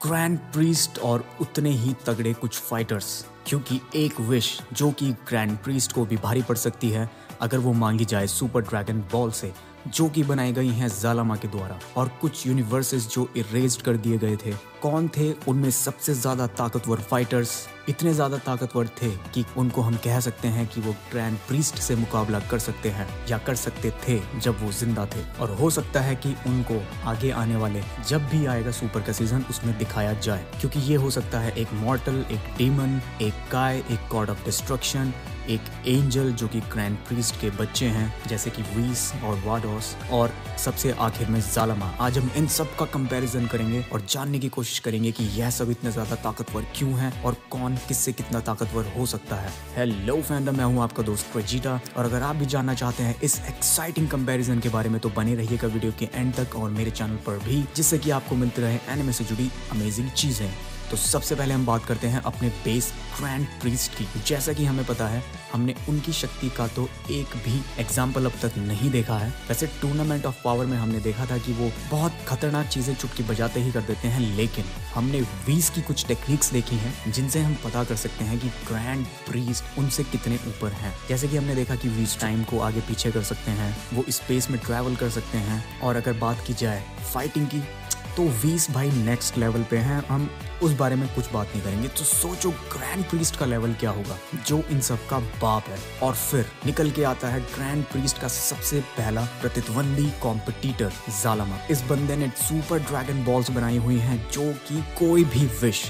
Grand priest और उतने ही तगड़े कुछ फाइटर्स, क्योंकि एक विश जो कि ग्रैंड प्रीस्ट को भी भारी पड़ सकती है अगर वो मांगी जाए सुपर ड्रैगन बॉल से, जो कि बनाई गई हैं ज़ालामा के द्वारा, और कुछ यूनिवर्सेस जो इरेज्ड कर दिए गए थे। कौन थे उनमें सबसे ज़्यादा ताकतवर फाइटर्स? इतने ज़्यादा ताकतवर थे कि उनको हम कह सकते हैं कि वो ग्रैंड प्रीस्ट से मुकाबला कर सकते हैं या कर सकते थे जब वो जिंदा थे। और हो सकता है कि उनको आगे आने वाले जब भी आएगा सुपर का सीजन उसमें दिखाया जाए, क्योंकि ये हो सकता है एक मॉर्टल, एक डीमन, एक काय, एक गॉड ऑफ डिस्ट्रक्शन, एक एंजल जो कि ग्रैंड प्रीस्ट के बच्चे हैं जैसे कि वीस और वाडोस, और सबसे आखिर में ज़ालामा। आज हम इन सब का कंपैरिजन करेंगे और जानने की कोशिश करेंगे कि यह सब इतने ज़्यादा ताकतवर क्यों हैं और कौन किससे कितना ताकतवर हो सकता है। हेलो फैंडम, मैं हूं आपका दोस्त वेजिटा, और अगर आप भी जानना चाहते हैं इस एक्साइटिंग कंपैरिजन के बारे में तो बने रहिएगा वीडियो के एंड तक और मेरे चैनल पर भी, जिससे कि आपको मिलते रहे एनिमे से जुड़ी अमेजिंग चीज़ें। तो सबसे पहले हम बात करते हैं अपने बेस ग्रैंड प्रीस्ट की। जैसा कि हमें पता है, हमने उनकी शक्ति का तो एक भी एग्जाम्पल अब तक नहीं देखा है। वैसे टूर्नामेंट ऑफ पावर में हमने देखा था कि वो बहुत खतरनाक चीज़ें चुटकी बजाते ही कर देते हैं, लेकिन हमने वीस की कुछ टेक्निक्स देखी हैं जिनसे हम पता कर सकते हैं कि ग्रैंड प्रीस्ट उनसे कितने ऊपर हैं। जैसे कि हमने देखा कि वीस टाइम को आगे पीछे कर सकते हैं, वो स्पेस में ट्रैवल कर सकते हैं, और अगर बात की जाए फाइटिंग की तो वीस भाई नेक्स्ट लेवल पे हैं। हम उस बारे में कुछ बात नहीं करेंगे। तो सोचो ग्रैंड प्रीस्ट का लेवल क्या होगा, जो इन सब का बाप है। और फिर निकल के आता है ग्रैंड प्रीस्ट का सबसे पहला प्रतिद्वंदी कॉम्पिटिटर ज़ालामा। इस बंदे ने सुपर ड्रैगन बॉल्स बनाई हुई हैं जो कि कोई भी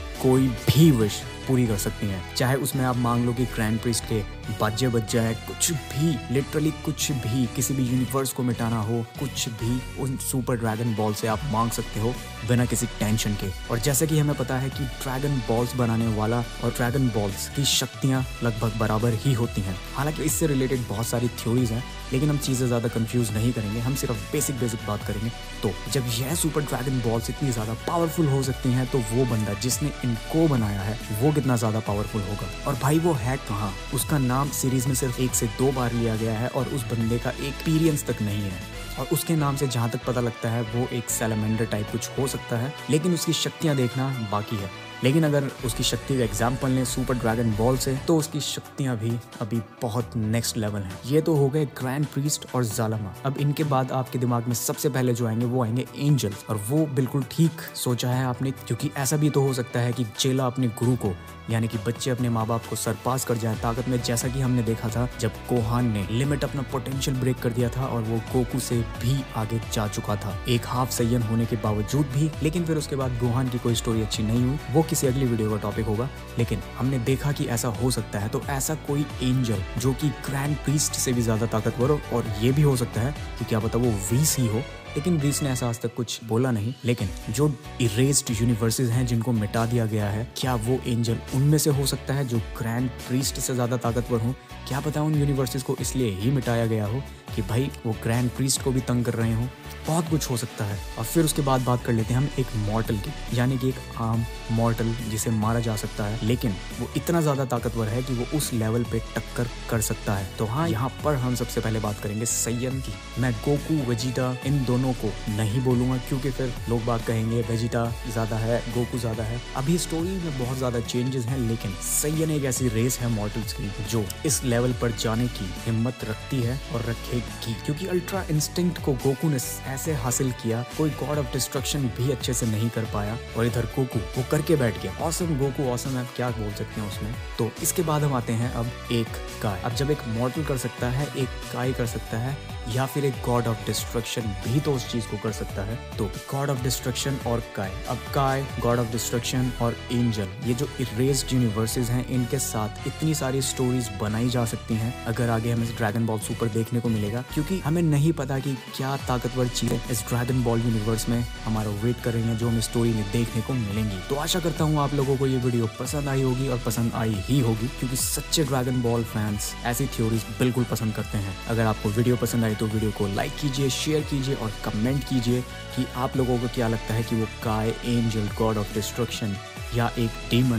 विश पूरी कर सकती हैं। चाहे उसमें आप मांग लो कि ग्रैंड प्रीस्ट के बाजे बज जाए, कुछ भी, लिटरली कुछ भी, किसी भी यूनिवर्स को मिटाना हो, कुछ भी उन सुपर ड्रैगन बॉल से आप मांग सकते हो बिना किसी टेंशन के। और जैसे कि हमें पता है कि ड्रैगन बॉल्स बनाने वाला और ड्रैगन बॉल्स की शक्तियाँ लगभग बराबर ही होती हैं। हालांकि इससे रिलेटेड बहुत सारी थ्योरीज हैं, लेकिन हम चीज़ें ज़्यादा कंफ्यूज नहीं करेंगे, हम सिर्फ बेसिक बात करेंगे। तो जब यह सुपर ड्रैगन बॉल्स इतनी ज़्यादा पावरफुल हो सकती हैं, तो वो बंदा जिसने इनको बनाया है वो कितना ज़्यादा पावरफुल होगा। और भाई वो है कहाँ? उसका नाम सीरीज में सिर्फ 1 से 2 बार लिया गया है और उस बंदे का एक्सपीरियंस तक नहीं है। और उसके नाम से जहाँ तक पता लगता है वो एक सैलमेंडर टाइप कुछ हो सकता है, लेकिन उसकी शक्तियाँ देखना बाकी है। लेकिन अगर उसकी शक्ति का एग्जाम्पल लें सुपर ड्रैगन बॉल से, तो उसकी शक्तियाँ भी अभी बहुत नेक्स्ट लेवल हैं। ये तो हो गए ग्रैंड प्रीस्ट और ज़ालामा। अब इनके बाद आपके दिमाग में सबसे पहले जो आएंगे वो आएंगे एंजल। और वो बिल्कुल ठीक सोचा है आपने, क्योंकि ऐसा भी तो हो सकता है कि चेला अपने गुरु को, यानी कि बच्चे अपने माँ बाप को सरपास कर जाए ताकत में, जैसा कि हमने देखा था जब गोहान ने लिमिट अपना पोटेंशियल ब्रेक कर दिया था और वो गोकू से भी आगे जा चुका था, एक हाफ सैयन होने के बावजूद भी। लेकिन फिर उसके बाद गोहान की कोई स्टोरी अच्छी नहीं हुई, वो किसी अगली वीडियो का टॉपिक होगा। लेकिन हमने देखा कि ऐसा हो सकता है, तो ऐसा कोई एंजल जो कि ग्रैंड प्रीस्ट से भी ज्यादा ताकतवर हो, और ये भी हो सकता है कि क्या पता वो वीस ही हो, लेकिन वीस ने ऐसा आज तक कुछ बोला नहीं। लेकिन जो इरेज्ड यूनिवर्सेस हैं जिनको मिटा दिया गया है, क्या वो एंजल उनमें से हो सकता है जो ग्रैंड प्रीस्ट से ज़्यादा ताकतवर हो? क्या पता उन यूनिवर्सेस को इसलिए ही मिटाया गया हो कि भाई वो ग्रैंड प्रीस्ट को भी तंग कर रहे हों। बहुत कुछ हो सकता है। और फिर उसके बाद बात कर लेते हैं हम एक मॉर्टल की, यानी कि एक आम मॉर्टल जिसे मारा जा सकता है, लेकिन वो इतना ज़्यादा ताकतवर है कि वो उस लेवल पे टक्कर कर सकता है। तो हाँ, यहाँ पर हम सबसे पहले बात करेंगे सैयन की। मैं गोकू, वेजिटा इन दोनों को नहीं बोलूँगा, क्योंकि फिर लोग बात कहेंगे वेजिटा ज़्यादा है, गोकू ज़्यादा है। अभी स्टोरी में बहुत ज़्यादा चेंजेस हैं, लेकिन सैयन एक ऐसी रेस है मॉर्टल्स की जो इस लेवल पर जाने की हिम्मत रखती है और रखेगी, क्योंकि अल्ट्रा इंस्टिंक्ट को गोकू ने ऐसे हासिल किया, कोई गॉड ऑफ डिस्ट्रक्शन भी अच्छे से नहीं कर पाया, और इधर गोकू वो करके बैठ गया। ऑसम गोकू, ऑसम है, क्या बोल सकते हैं उसमें। तो इसके बाद हम आते हैं अब एक काय। अब जब एक मॉर्टल कर सकता है, एक काय कर सकता है, या फिर एक गॉड ऑफ डिस्ट्रक्शन भी तो उस चीज को कर सकता है। तो गॉड ऑफ डिस्ट्रक्शन और काय, अब काय, गॉड ऑफ डिस्ट्रक्शन और एंजल, ये जो इरेज्ड यूनिवर्सेस हैं, इनके साथ इतनी सारी स्टोरीज बनाई जा सकती हैं अगर आगे हमें ड्रैगन बॉल सुपर देखने को मिलेगा, क्योंकि हमें नहीं पता कि क्या ताकतवर चीजें इस ड्रैगन बॉल यूनिवर्स में हमारा वेट कर रही हैं, जो हमें स्टोरी में देखने को मिलेंगी। तो आशा करता हूँ आप लोगों को ये वीडियो पसंद आई होगी, और पसंद आई ही होगी, क्योंकि सच्चे ड्रैगन बॉल फैंस ऐसी थ्योरीज बिल्कुल पसंद करते हैं। अगर आपको वीडियो पसंद आई तो वीडियो को लाइक कीजिए, शेयर कीजिए और कमेंट कीजिए कि आप लोगों को क्या लगता है कि वो काय, एंजल, गॉड ऑफ डिस्ट्रक्शन या एक डीमन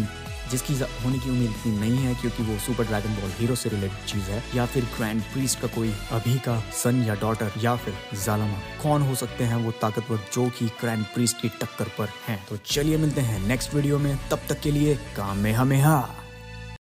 जिसकी होने की उम्मीद इतनी नहीं है क्योंकि वो सुपर ड्रैगन बॉल हीरो से रिलेटेड चीज है, या फिर ग्रैंड प्रीस्ट का कोई अभी का सन या डॉटर, या फिर ज़ालमा। कौन हो सकते हैं वो ताकतवर जो कि ग्रैंड प्रीस्ट की टक्कर पर हैं। तो चलिए मिलते हैं नेक्स्ट वीडियो में, तब तक के लिए कामेहामेहा।